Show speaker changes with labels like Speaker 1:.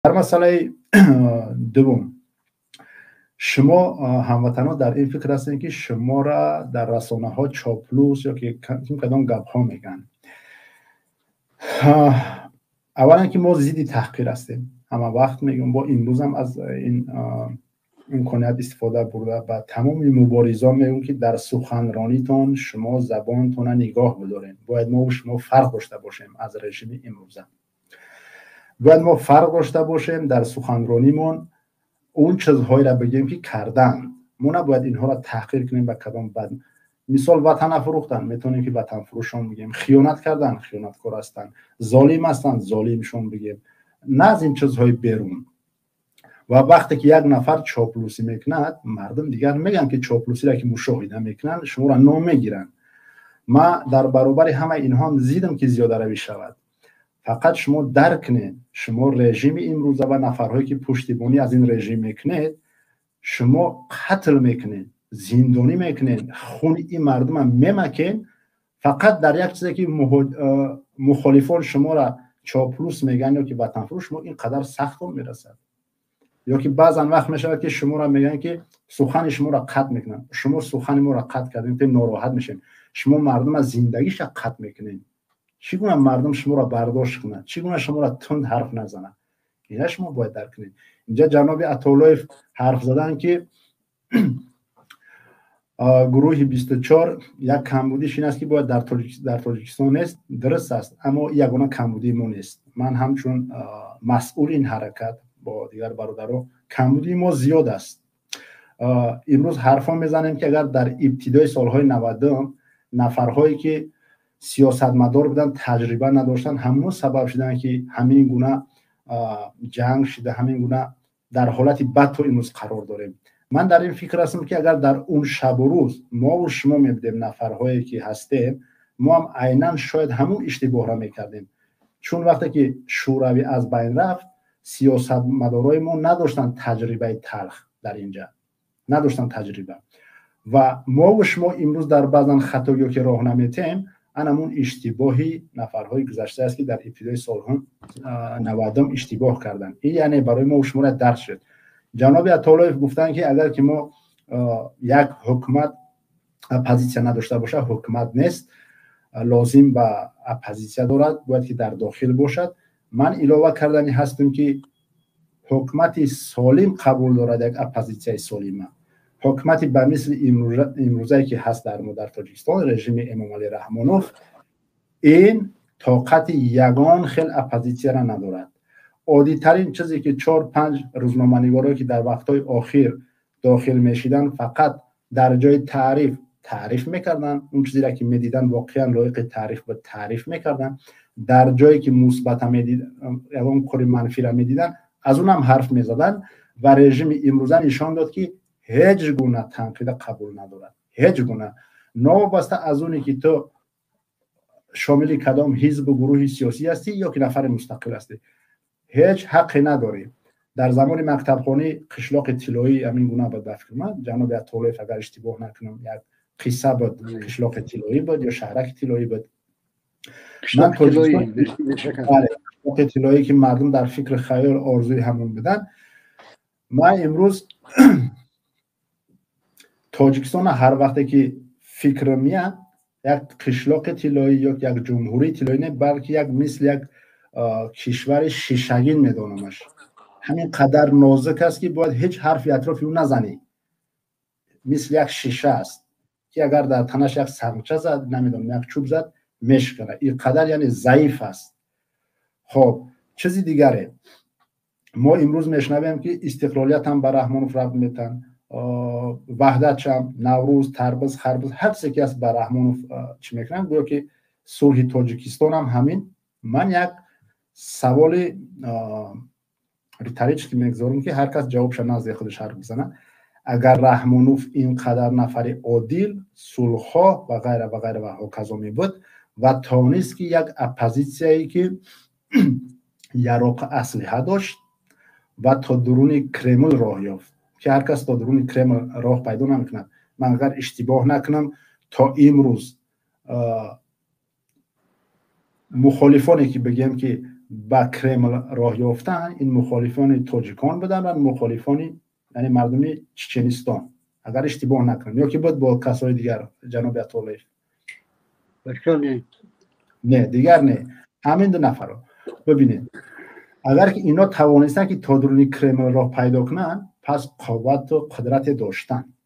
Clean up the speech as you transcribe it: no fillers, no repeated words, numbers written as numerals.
Speaker 1: در مسئله دوم، شما هموطنان در این فکر هستین که شما را در رسانه ها چاپلوس یا که کدام گپ ها میگن. اولا که ما ضد تحقیر هستیم، همه وقت میگم، با امروز هم از این امکانیت استفاده برده و تمام مبارزان میگم که در سخنرانیتون شما زبانتون نگاه بدارین. باید ما و شما فرق داشته باشیم از رژیم امروزه. باید ما فرق داشته باشیم در سخنرانیمون، اون چیزهایی را بگیم که کردن. ما نباید اینها را تحقیر کنیم به کدام بد. مثال وطن فروختن، میتونیم که وطن فروشان بگیم. خیانت کردن، خیانتکار هستن. ظالم هستن، ظالمشون بگیم. نه از این چیزهای بیرون. و وقتی که یک نفر چاپلوسی میکند، مردم دیگر میگن که چاپلوسی را که مشاهده میکنن شما را نام میگیرن. ما در برابر همه اینها هم زیدم که زیاده روی شود. فقط شما درک کنید، شما رژیم امروزه و نفرهایی که پشتیبانی از این رژیم میکنید، شما قتل میکنید، زندانی میکنید، خون این مردم هم میمکین، فقط در یک چیزی که مخالفان شما را چاپلوس میگن یا که وطن فروش، شما اینقدر سخت میرسد. یا که بعضا وقت میشود که شما را میگن که سخن شما را قطع میکنن. شما سخن ما را قطع کردین تا ناراحت میشین. شما مردم از زندگیش قطع میکنین. چگونه مردم شما را برداشت کنند؟ چگونه شما را تند حرف نزنند؟ اینا شما باید درک کنید. اینجا جناب عطاالله حرف زدن که گروه 24 یک کمبودیش این است که باید در تاجیکستان نیست. درست است، اما یگانه کمبودی ما نیست. من همچون مسئول این حرکت با دیگر برادران، کمبودی ما زیاد است. امروز حرفا میزنیم که اگر در ابتدای سالهای 90 نفرهایی که سیاستمدار بودن تجربه نداشتن، همون سبب شدن که همین گونه جنگ شده، همین گونه در حالتی بد تو امروز قرار داریم. من در این فکر هستم که اگر در اون شب و روز ما و شما میبودیم نفرهایی که هستیم، ما هم عیناً شاید همون اشتباه را میکردیم. چون وقتی که شوروی از بین رفت، سیاستمدارای ما نداشتن تجربه تلخ در اینجا، نداشتن تجربه. و ما و شما امروز در بعضن خطایی که راه نمیتیم، همون اشتباهی نفرهای گذشته است که در ابتدای سالها 90 اشتباه کردن. این یعنی برای ما و شما را درس شد. جناب عطاالله گفتن که اگر که ما یک حکومت اپوزیسیون نداشته باشه، حکومت نیست، لازم به اپوزیسیون دارد، باید که در داخل باشد. من علاوه کردنی هستم که حکومت سالم قبول دارد یک اپوزیسیون سالمه. حکومتی به مثل امروزه که هست در تاجیکستان، رژیم امامعلی رحمانوف، این طاقت یگان خیل اپوزیسیون را ندارد. عادی ترین چیزی که 4-5 روزنامه‌نگارایی که در وقت‌های آخر داخل میشیدن، فقط در جای تعریف میکردن، اون چیزی را که میدیدن واقعا لایق تعریف بود تعریف میکردن. در جایی که مثبت میدیدن یا اون کار منفی را میدیدن، از اونم حرف میزدن. و رژیم امروزه نشان داد که هیچ گونه تنقید قبول ندارد. هیچ گونه، نوابسته از اونی که تو شامل کدام حزب و گروه سیاسی هستی یا که نفر مستقل هستی، هیچ حقی نداری. در زمان مکتبخانه قشلاق طلایی همین گونه بود. بفکر من جناب عطاالله اگر اشتباه نکنم یک قصه بود، قشلاق طلایی بود یا شهرک طلایی بود. من قشلاق طلایی که مردم در فکر خیال آرزوی همون بدن. من امروز تاجیکستان هر وقتی که فکر میاد، یک قشلاق طلایی یا یک جمهوری طلایی نه، بلکه یک مثل یک کشور شیشگین میدانمش. همین قدر نازک است که باید هیچ حرفی اطراف اون نزنی. مثل یک شیشه است که اگر در تنش یک سنگچه زد، نمیدونم یک چوب زد، میشکنه. این قدر یعنی ضعیف است. خب چیزی دیگره، ما امروز میشنویم که استقلالیت هم به رحمانوف رفت میتن، وحدت هم، نوروز، تربز، خربز، هر چیزی که است به رحمانوف چی میکنن، گویا که صلح تاجیکستان هم همین. من یک سوال ریتریچ که میگذارم که هر کس جوابش نزد خودش حرف بزنه. اگر رحمانوف اینقدر نفر عادل، صلح‌خواه و غیره و غیره و هاکذا می بود و تانست که یک اپوزیسیایی که یراق اسلحه داشت و تا درون کرمل راه یافت، که هر کس تا درون کرمل راه پیدا نمیکند. من اگر اشتباه نکنم تا امروز مخالفانی که بگیم که با کرمل راه یافتن این مخالفان تاجیکان بودن و مخالفان یعنی مردم چچنستان اگر اشتباه نکنم یا که بود با کسای دیگر جناب عطالف نه دیگر نه همین دو نفر رو ببینید اگر که اینا توانستن که تا درون کرمل راه پیدا کنن پس قوت و قدرت داشتن